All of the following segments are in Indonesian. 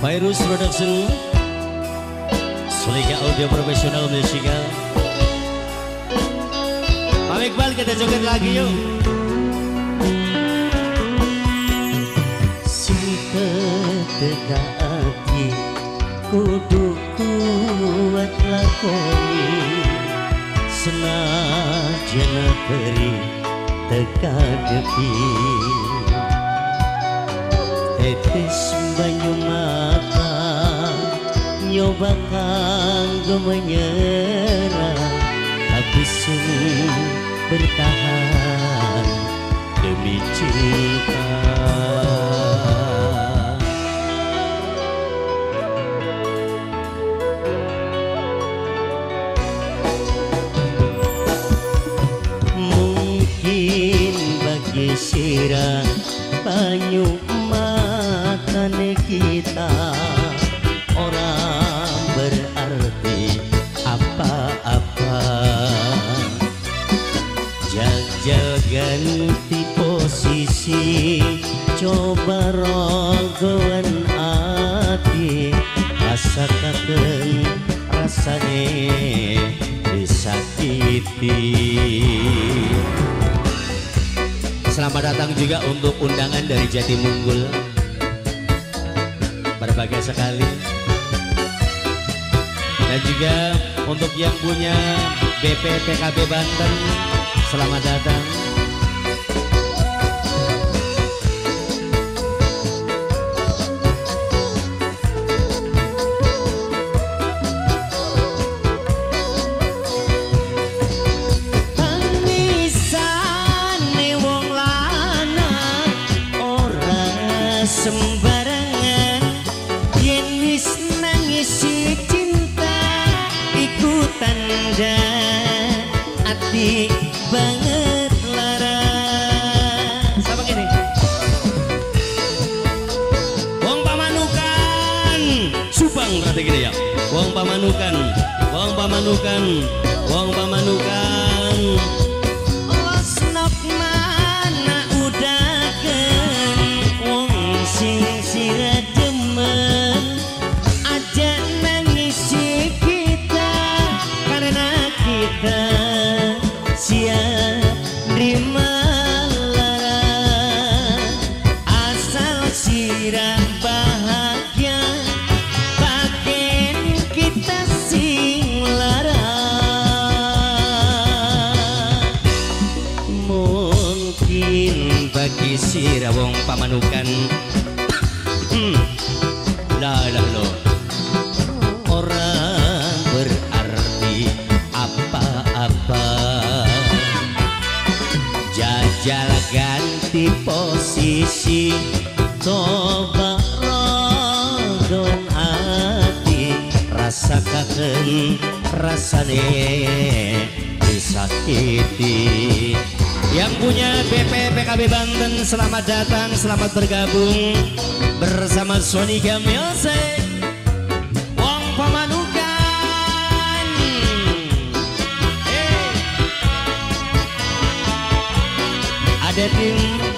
Virus Production, Sulika Audio Profesional Musical. Pak Iqbal, kita joget lagi yuk. Suka hati kudu kuat lakoni senajan beri teka depi tetes banyu mata nyoba kanggo menyerah tapi sungguh bertahan demi cinta. Mungkin bagi sirah banyu makan kita orang berarti apa-apa. Jajal ganti posisi, coba rogoan hati, rasakan rasane disakiti. Selamat datang juga untuk undangan dari Jatimungkul. Berbagai sekali. Dan juga untuk yang punya BP PKB Banten, selamat datang. Sembarangan yen wis nangis cinta iku tanda ati banget lara. Sama gini. Wong Pamanukan Subang berarti gini ya. Wong Pamanukan, Wong Pamanukan, Wong Pamanukan. Losnok mana udaken wong sing sira demen aja nangisi kita karena kita siap nerima lara asal sira bahagia bagian kita sing lara. Mungkin bagi sira wong Pamanukan Lah lo orang berarti apa-apa. Jajal ganti posisi, coba rogon hati, rasakan rasane disakiti. yang punya BP PKB Banten, selamat datang, selamat bergabung bersama Sonika Music. Wong Pamanukan. Ada tim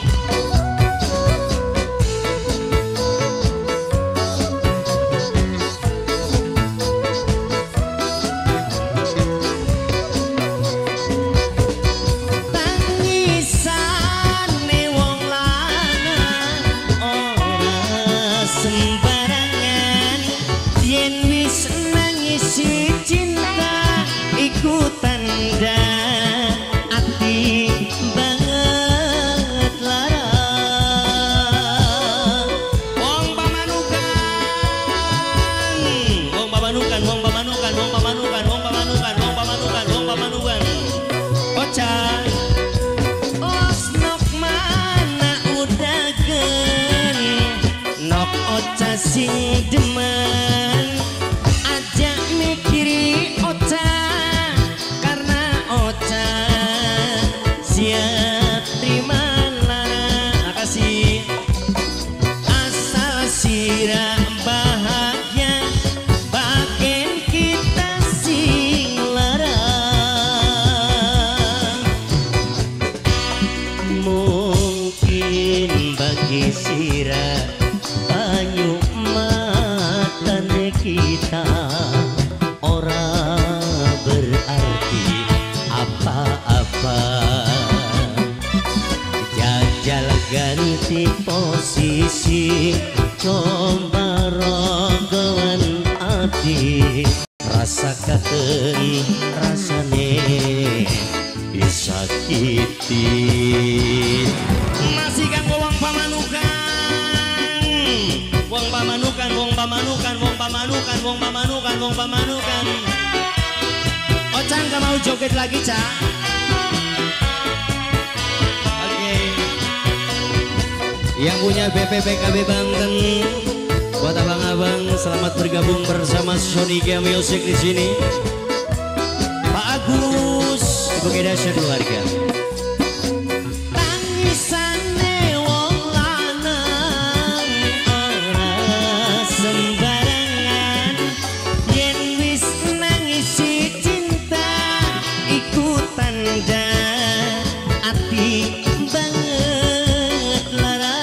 sembarangan yen wis nangisi cinta iku tanda ati banget lara. Wong Pamanukan, Wong Pamanukan, Wong Pamanukan, Wong Pamanukan, Wong Pamanukan, Wong Pamanukan, Wong Pamanukan. Ocha. Losnok mana udagen nok oca sing demen aja mikiri oca karena oca siap terima lara. Makasih asal sira bahagia bagian kita sing lara. Mungkin bagi sira banyu mata ganti posisi, coba rogoan hati, rasakan rasane disakiti. Masih kanggo wong pamanukan, wong pamanukan, wong pamanukan, wong pamanukan, wong pamanukan, wong pamanukan. Ocang gak mau joget lagi, Cak? Oke. Yang punya BPPKB Banten, buat abang-abang selamat bergabung bersama Sonika Music di sini. Pak Agus, Ibu Kedasya keluarga. Tangisane wong lanang ora sembarangan, yen wis nangisi cinta iku tanda ati banget lara.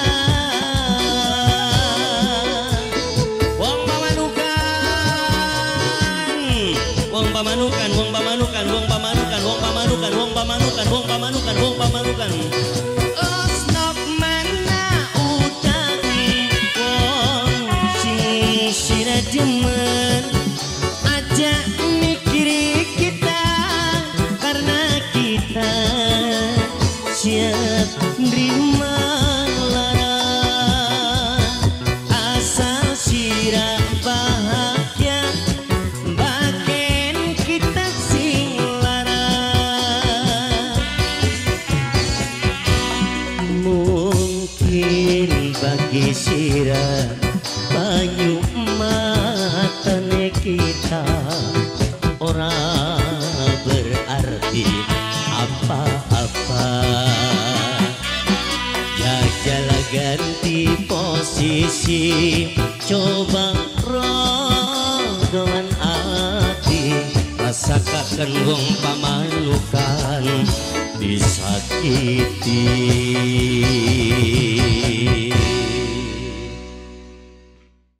Wong pamanukan, wong pamanukan, wong pamanukan, wong pamanukan, wong pamanukan, wong pamanukan, wong pamanukan, wong pamanukan. Osnok mana utang wong sing sira demen, aja mikiri kita karena kita siap nerima lara. Asal sira bahagia, bagian kita sing lara. Mungkin bagi sira banyu matane kita orang berarti apa-apa. Jajalah ganti posisi, coba rogoan hati, rasakan wong pamanukan disakiti.